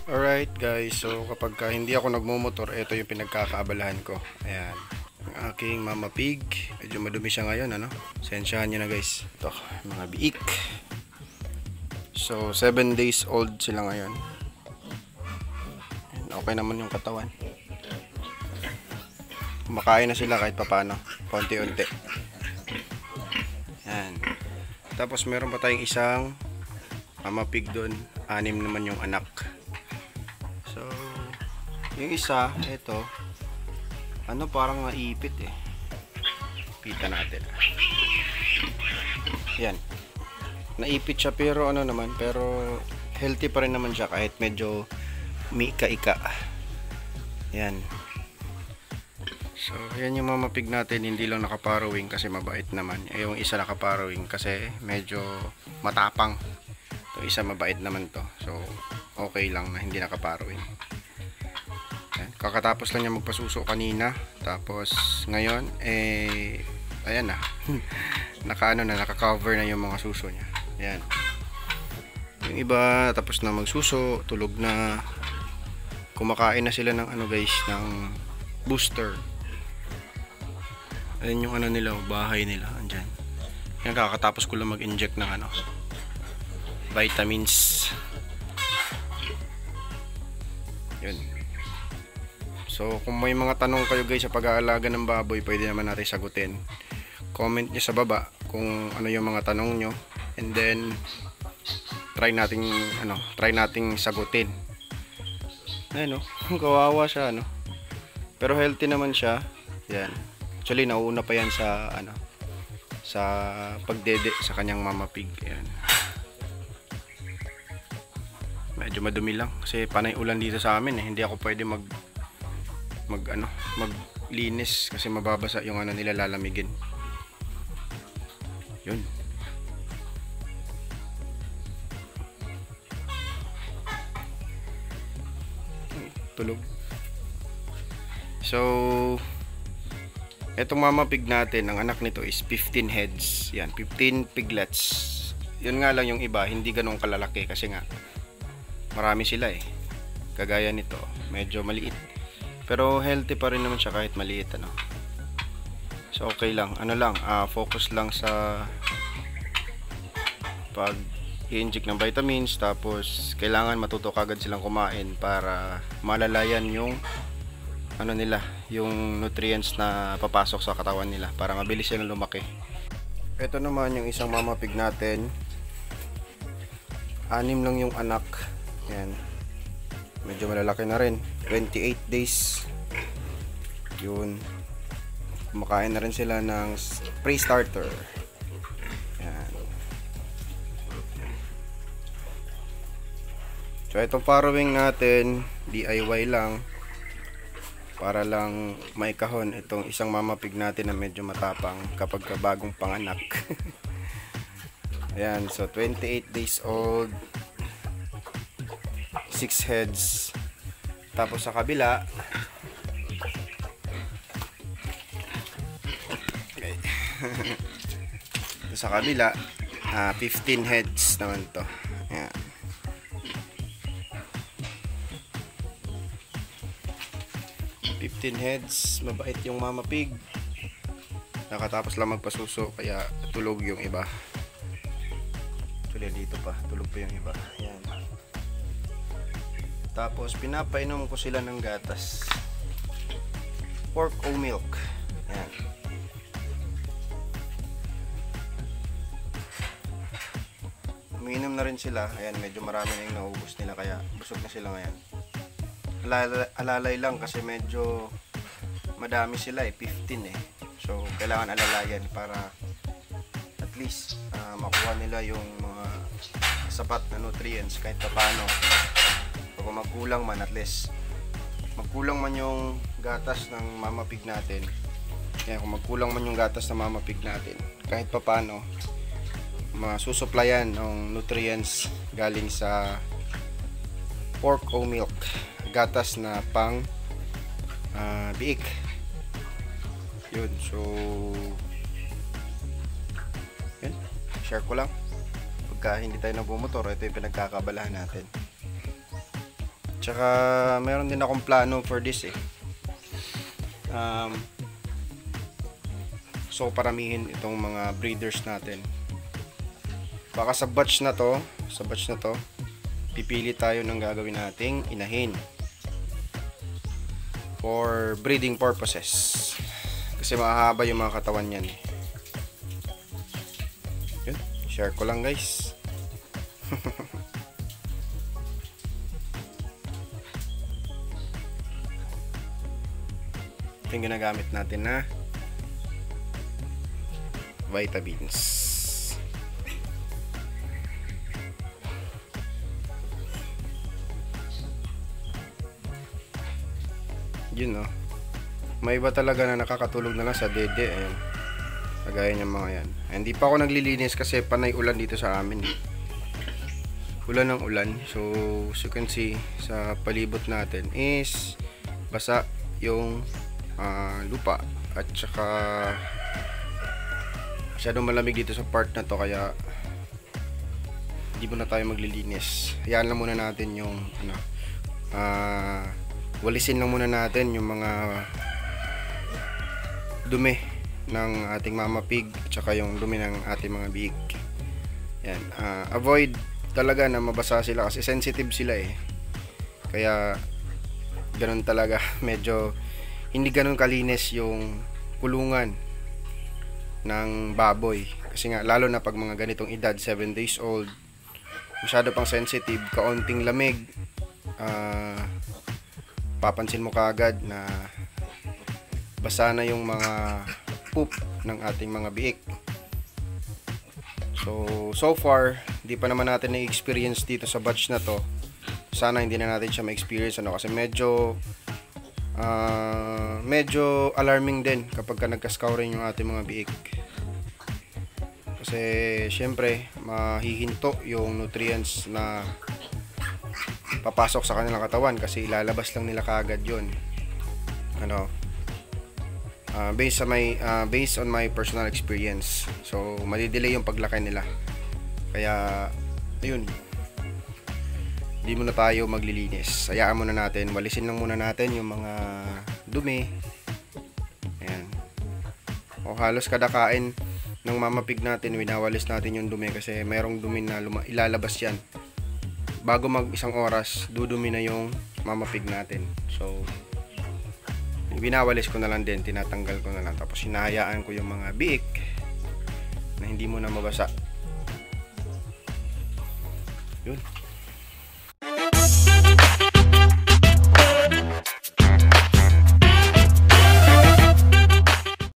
Alright guys, so kapag hindi ako nagmumotor, ito yung pinagkakaabalahan ko. Ayan, ang aking mama pig. Medyo madumi siya ngayon, ano? Sensyahan nyo na guys. Ito, mga biik. So, 7 days old sila ngayon. Okay naman yung katawan. Kumakain na sila kahit papano, konti-unti. Ayan. Tapos meron pa tayong isang mama pig doon. 6 naman yung anak. So, yung isa, ito, parang naipit eh. Pita natin. Yan. Naipit siya pero pero healthy pa rin naman siya kahit medyo mika-ika. Yan. So, yan yung mama pig natin, hindi lang nakaparrowing kasi mabait naman. Yung isa nakaparrowing kasi medyo matapang. Ito isa mabait naman to. So, okay lang na hindi nakaparrowing. Kakatapos lang niya magpasuso kanina. Tapos ngayon ayan na. Naka-cover na yung mga suso niya. Ayan. Yung iba tapos na magsuso, tulog na. Kumakain na sila ng guys, ng booster. Ayan yung nila, bahay nila andyan. Yan, kakatapos ko lang mag-inject ng vitamins. Yun. So kung may mga tanong kayo guys sa pag-aalaga ng baboy, pwede naman natin sagutin. Comment nyo sa baba kung ano yung mga tanong nyo, and then try nating sagutin. Ayun, kawawa siya, pero healthy naman siya. Yan. Actually nauuna pa yan sa sa pagdede sa kanyang mama pig. Yan. Medyo madumi lang kasi panay ulan dito sa amin eh. Hindi ako pwede maglinis kasi mababasa yung nila, lalamigin. Yun. Tulog. So, etong mama pig natin, ang anak nito is 15 heads. Yan, 15 piglets. Yun nga lang yung iba, hindi ganun kalalaki kasi nga marami sila eh. Kagaya nito, medyo maliit. Pero healthy pa rin naman siya kahit maliit, So okay lang, focus lang sa pag i-inject ng vitamins, tapos kailangan matuto kagad silang kumain para malalayan yung yung nutrients na papasok sa katawan nila para mabilis silang lumaki. Ito naman yung isang mama pig natin. 6 lang yung anak. Yan. Medyo malalaki na rin. 28 days. Yun. Kumakain na rin sila ng pre-starter. Yan. So itong farrowing natin, DIY lang. Para lang maikahon itong isang mama pig natin na medyo matapang kapag bagong panganak. Ayan, so 28 days old, 6 heads. Tapos sa kabila, okay. Sa kabila, 15 heads naman to. Ayan. Heads, mabait yung mama pig. Nakatapos lang magpasuso kaya tulog yung iba. Actually dito pa, tulog pa yung iba. Ayan. Tapos pinapainom ko sila ng gatas, pork oat milk. Ayan. Umiinom na rin sila. Ayan, medyo marami na yung naubos nila kaya busog na sila ngayon. Alalay lang kasi medyo madami sila 15 eh. So kailangan alalayan para at least makuha nila yung mga sapat na nutrients kahit paano. Kung magkulang man, at least magkulang man yung gatas ng mama pig natin. Kaya kung magkulang man yung gatas ng mama pig natin, kahit paano masusuplayan ng nutrients galing sa pork oat milk, gatas na pang biik. Yun, so yun, share ko lang. Pagka hindi tayo nagbumotor, ito yung pinagkakabalahan natin. Tsaka meron din akong plano for this eh. So paramihin itong mga breeders natin. Baka sa batch na to, pipili tayo ng gagawin nating inahin for breeding purposes. Kasi mahaba yung mga katawan niyan. Yun, share ko lang guys. Ito yung ginagamit natin na vitamins. Yun no. May iba talaga na nakakatulog na lang sa dede. Ayan. Kagaya ng mga yan. Hindi pa ako naglilinis kasi panay ulan dito sa amin. Ulan ng ulan. So as you can see sa palibot natin is basa yung lupa. At saka masyadong malamig dito sa part na to, kaya hindi muna tayo maglilinis. Hayaan lang muna natin yung walisin lang muna natin yung mga dumi ng ating mama pig at saka yung dumi ng ating mga bihik. Yan, avoid talaga na mabasa sila kasi sensitive sila eh. Kaya ganun talaga, medyo hindi ganun kalinis yung kulungan ng baboy. Kasi nga lalo na pag mga ganitong edad, 7 days old, masyado pang sensitive, kaunting lamig, papansin mo kaagad na basa na yung mga poop ng ating mga biik. So far, di pa naman natin na-experience dito sa batch na to. Sana hindi na natin siya ma-experience kasi medyo alarming din kapag ka nagka-scouring yung ating mga biik. Kasi syempre, mahihinto yung nutrients na papasok sa kanilang katawan kasi ilalabas lang nila kaagad yun. Based on my personal experience. So madidelay yung paglaki nila. Kaya ayun, hindi muna tayo maglilinis. Hayaan muna natin, walisin lang muna natin yung mga dumi. Ayan. O halos kada kain ng mama pig natin, winawalis natin yung dumi kasi mayroong dumi na ilalabas yan. Bago mag isang oras, dudumi na yung mama pig natin. So winawalis ko na lang din, tinatanggal ko na lang, tapos hinahayaan ko yung mga biik na hindi mo na mabasa. Yun.